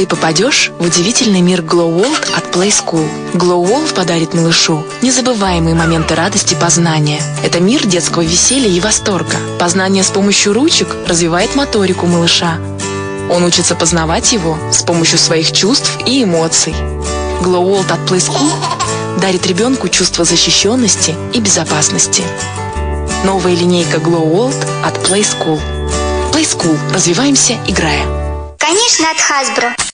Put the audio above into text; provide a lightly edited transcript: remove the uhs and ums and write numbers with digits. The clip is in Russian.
Ты попадешь в удивительный мир Glow World от Play School. Glow World подарит малышу незабываемые моменты радости познания. Это мир детского веселья и восторга. Познание с помощью ручек развивает моторику малыша. Он учится познавать его с помощью своих чувств и эмоций. Glow World от Play School дарит ребенку чувство защищенности и безопасности. Новая линейка Glow World от Play School. Play School. Развиваемся, играя. Конечно, от Hasbro.